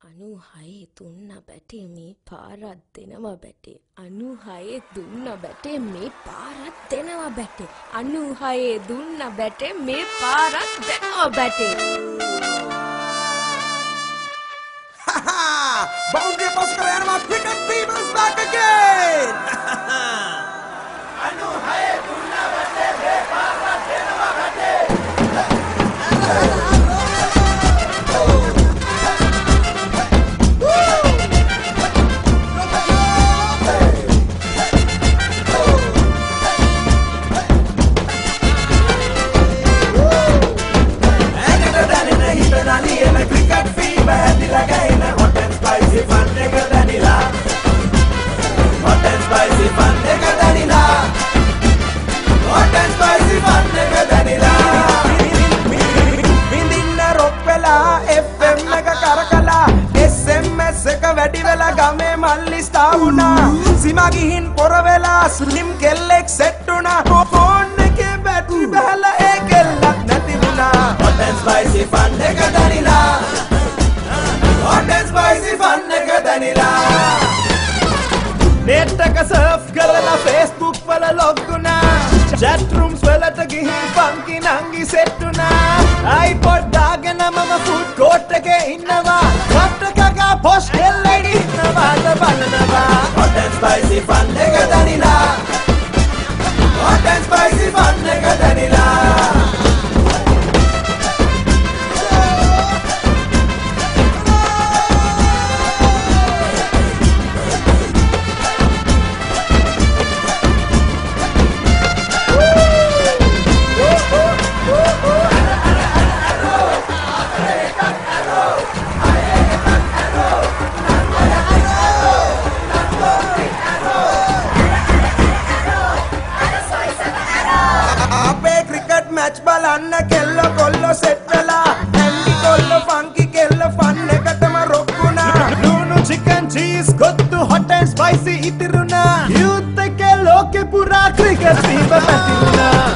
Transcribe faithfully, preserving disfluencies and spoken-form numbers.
අනු හයේ දුන්න බැටේ මේ පාරක් දෙනවා බැටේ. අනු හයේ දුන්න බැටේ මේ පාරක් දෙනවා බැටේ. අනු හයේ දුන්න බැටේ මේ පාරක් දෙනවා බැටේ. Boundary pass kar yanawa cricket team is back again. අනු හයේ දුන්න බැටේ මේ පාරක් දෙනවා බැටේ. Sima gihin poravela slim kellek settuna phone ekේ battery බහලා ඒ කෙල්ලක් නැති වුණා. Hot and spicy fun එක දැනිලා. Hot and spicy fun එක දැනිලා. net එක surf කරලා Facebook වල log වුණා. chat rooms වලට ගිහින් funky නංගි set වුණා. iPod දාගෙන මම food court එකේ ඉන්නවා. cut එකක post lady ඉන්නවා බලනවා. Hot and spicy fun එක දැනිලා. Hot and spicy fun එක දැනිලා. match බලන්න කෙල්ල කොල්ල සෙට් වෙලා ඇන්ඩි කොල්ල ෆන්කි කෙල්ල ෆන් එකටම රොක්ුණා. ලුණු chicken cheese kottu hot and spicy ඉතිරුණා. youth එකේ ලෝකේ පුරා ක්‍රිකට් ටීම පැතිරුණා.